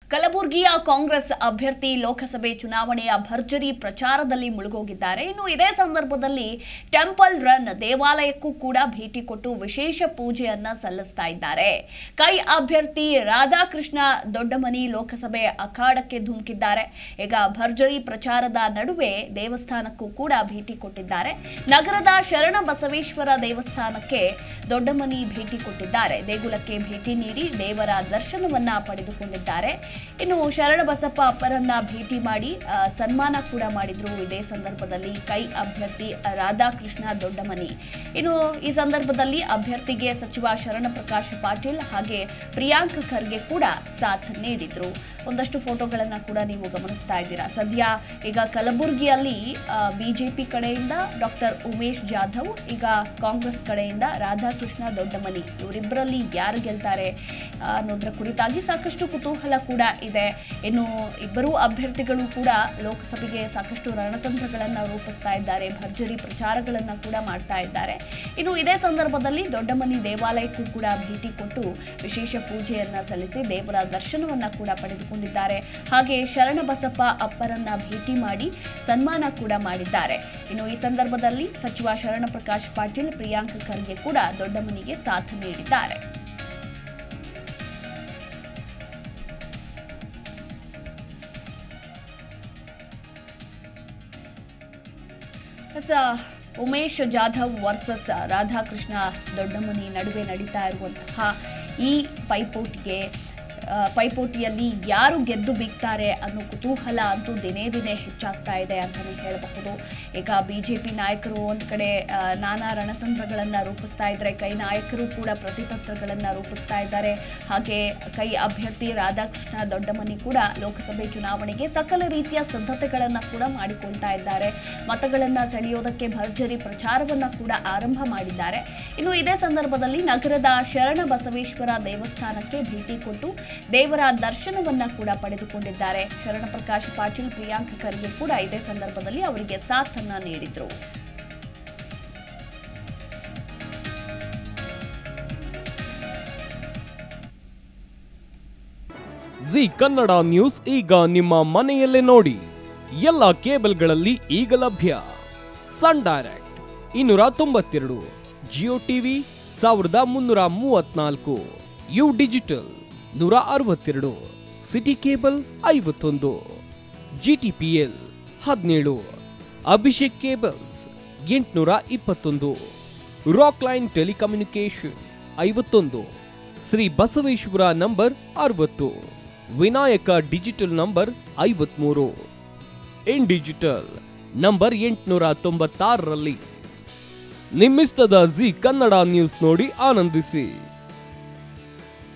ಕಲಬುರಗಿಯ ಕಾಂಗ್ರೆಸ್ ಅಭ್ಯರ್ಥಿ ಲೋಕಸಭೆ ಚುನಾವಣೆಯ ಭರ್ಜರಿ ಪ್ರಚಾರದಲ್ಲಿ ಮುಳುಗೋಗಿದ್ದಾರೆ. ಇನ್ನು ಇದೇ ಸಂದರ್ಭದಲ್ಲಿ ಟೆಂಪಲ್ ರನ್ ದೇವಾಲಯಕ್ಕೂ ಕೂಡ ಭೇಟಿ ಕೊಟ್ಟು ವಿಶೇಷ ಪೂಜೆಯನ್ನ ಸಲ್ಲಿಸ್ತಾ ಇದ್ದಾರೆ. ಕೈ ಅಭ್ಯರ್ಥಿ ರಾಧಾಕೃಷ್ಣ ದೊಡ್ಡಮನಿ ಲೋಕಸಭೆ ಅಖಾಡಕ್ಕೆ ಧುಮುಕಿದ್ದಾರೆ. ಈಗ ಭರ್ಜರಿ ಪ್ರಚಾರದ ನಡುವೆ ದೇವಸ್ಥಾನಕ್ಕೂ ಕೂಡ ಭೇಟಿ ಕೊಟ್ಟಿದ್ದಾರೆ. ನಗರದ ಶರಣ ಬಸವೇಶ್ವರ ದೇವಸ್ಥಾನಕ್ಕೆ ದೊಡ್ಡಮನಿ ಭೇಟಿ ಕೊಟ್ಟಿದ್ದಾರೆ. ದೇಗುಲಕ್ಕೆ ಭೇಟಿ ನೀಡಿ ದೇವರ ದರ್ಶನವನ್ನ ಪಡೆದುಕೊಂಡಿದ್ದಾರೆ. ಇನ್ನು ಶರಣಬಸಪ್ಪ ಅಪ್ಪರನ್ನ ಭೇಟಿ ಮಾಡಿ ಸನ್ಮಾನ ಕೂಡ ಮಾಡಿದ್ರು. ಇದೇ ಸಂದರ್ಭದಲ್ಲಿ ಕೈ ಅಭ್ಯರ್ಥಿ ರಾಧಾಕೃಷ್ಣ ದೊಡ್ಡಮನಿ. ಇನ್ನು ಈ ಸಂದರ್ಭದಲ್ಲಿ ಅಭ್ಯರ್ಥಿಗೆ ಸಚಿವ ಶರಣಪ್ರಕಾಶ್ ಪಾಟೀಲ್ ಹಾಗೆ ಪ್ರಿಯಾಂಕ್ ಖರ್ಗೆ ಕೂಡ ಸಾಥ್ ನೀಡಿದ್ರು. ಒಂದಷ್ಟು ಫೋಟೋಗಳನ್ನ ಕೂಡ ನೀವು ಗಮನಿಸ್ತಾ ಇದ್ದೀರಾ. ಸದ್ಯ ಈಗ ಕಲಬುರಗಿಯಲ್ಲಿ ಬಿಜೆಪಿ ಕಡೆಯಿಂದ ಡಾಕ್ಟರ್ ಉಮೇಶ್ ಜಾಧವ್, ಈಗ ಕಾಂಗ್ರೆಸ್ ಕಡೆಯಿಂದ ರಾಧಾಕೃಷ್ಣ ದೊಡ್ಡಮನಿ, ಇವರಿಬ್ಬರಲ್ಲಿ ಯಾರು ಗೆಲ್ತಾರೆ ಅನ್ನೋದರ ಕುರಿತಾಗಿ ಸಾಕಷ್ಟು ಕುತೂಹಲ ಕೂಡ ಇದೆ. ಇನ್ನು ಇಬ್ಬರೂ ಅಭ್ಯರ್ಥಿಗಳು ಕೂಡ ಲೋಕಸಭೆಗೆ ಸಾಕಷ್ಟು ರಣತಂತ್ರಗಳನ್ನು ರೂಪಿಸ್ತಾ ಇದ್ದಾರೆ, ಭರ್ಜರಿ ಪ್ರಚಾರಗಳನ್ನು ಕೂಡ ಮಾಡ್ತಾ ಇದ್ದಾರೆ. ಇನ್ನು ಇದೇ ಸಂದರ್ಭದಲ್ಲಿ ದೊಡ್ಡಮನಿ ದೇವಾಲಯಕ್ಕೂ ಕೂಡ ಭೇಟಿ ಕೊಟ್ಟು ವಿಶೇಷ ಪೂಜೆಯನ್ನ ಸಲ್ಲಿಸಿ ದೇವರ ದರ್ಶನವನ್ನ ಕೂಡ ಪಡೆದುಕೊಂಡಿದ್ದಾರೆ. ಹಾಗೆ ಶರಣಬಸಪ್ಪ ಅಪ್ಪರನ್ನ ಭೇಟಿ ಮಾಡಿ ಸನ್ಮಾನ ಕೂಡ ಮಾಡಿದ್ದಾರೆ. ಇನ್ನು ಈ ಸಂದರ್ಭದಲ್ಲಿ ಸಚಿವ ಶರಣಪ್ರಕಾಶ್ ಪಾಟೀಲ್, ಪ್ರಿಯಾಂಕ್ ಖರ್ಗೆ ಕೂಡ ದೊಡ್ಡಮನಿಗೆ ಸಾಥ್ ನೀಡಿದ್ದಾರೆ. ಉಮೇಶ್ ಜಾಧವ್ ವರ್ಸಸ್ ರಾಧಾಕೃಷ್ಣ ದೊಡ್ಡಮನಿ ನಡುವೆ ನಡೀತಾ ಇರುವಂತಹ ಈ ಪೈಪೋಟಿಯಲ್ಲಿ ಯಾರು ಗೆದ್ದು ಬೀಗ್ತಾರೆ ಅನ್ನೋ ಕುತೂಹಲ ಅಂತೂ ದಿನೇ ದಿನೇ ಹೆಚ್ಚಾಗ್ತಾ ಇದೆ ಅಂತಲೇ ಹೇಳಬಹುದು. ಈಗ ಬಿಜೆಪಿ ನಾಯಕರು ಒಂದು ಕಡೆ ನಾನಾ ರಣತಂತ್ರಗಳನ್ನು ರೂಪಿಸ್ತಾ ಇದ್ದಾರೆ, ಕೈ ನಾಯಕರು ಕೂಡ ಪ್ರತಿತಂತ್ರಗಳನ್ನು ರೂಪಿಸ್ತಾ ಇದ್ದಾರೆ. ಹಾಗೆ ಕೈ ಅಭ್ಯರ್ಥಿ ರಾಧಾಕೃಷ್ಣ ದೊಡ್ಡಮನಿ ಕೂಡ ಲೋಕಸಭೆ ಚುನಾವಣೆಗೆ ಸಕಲ ರೀತಿಯ ಸಿದ್ಧತೆಗಳನ್ನು ಕೂಡ ಮಾಡಿಕೊಳ್ತಾ ಇದ್ದಾರೆ. ಮತಗಳನ್ನು ಸೆಳೆಯೋದಕ್ಕೆ ಭರ್ಜರಿ ಪ್ರಚಾರವನ್ನು ಕೂಡ ಆರಂಭ ಮಾಡಿದ್ದಾರೆ. ಇನ್ನು ಇದೇ ಸಂದರ್ಭದಲ್ಲಿ ನಗರದ ಶರಣ ಬಸವೇಶ್ವರ ದೇವಸ್ಥಾನಕ್ಕೆ ಭೇಟಿ ಕೊಟ್ಟು ದೇವರ ದರ್ಶನವನ್ನ ಕೂಡ ಪಡೆದುಕೊಂಡಿದ್ದಾರೆ. ಶರಣಪ್ರಕಾಶ್ ಪಾಟೀಲ್, ಪ್ರಿಯಾಂಕ್ ಖರ್ಗೆ ಕೂಡ ಇದೇ ಸಂದರ್ಭದಲ್ಲಿ ಅವರಿಗೆ ಸಾಥ್ ಅನ್ನ ನೀಡಿದ್ರು. ಜಿ ಕನ್ನಡ ನ್ಯೂಸ್ ಈಗ ನಿಮ್ಮ ಮನೆಯಲ್ಲೇ ನೋಡಿ. ಎಲ್ಲ ಕೇಬಲ್ಗಳಲ್ಲಿ ಈಗ ಲಭ್ಯ. Sun Direct 292, Jio TV 1334, U Digital 162, City cable 51, GTPL 17, Abhishek cables 821, Rockline telecommunication 51, Shri Basaveshwara number 60, Vinayaka digital number 53, IN digital number 896ರಲ್ಲಿ. ನಿಮ್ಮಿಸ್ತದ ಜಿ ಕನ್ನಡ ನ್ಯೂಸ್ ನೋಡಿ ಆನಂದಿಸಿ.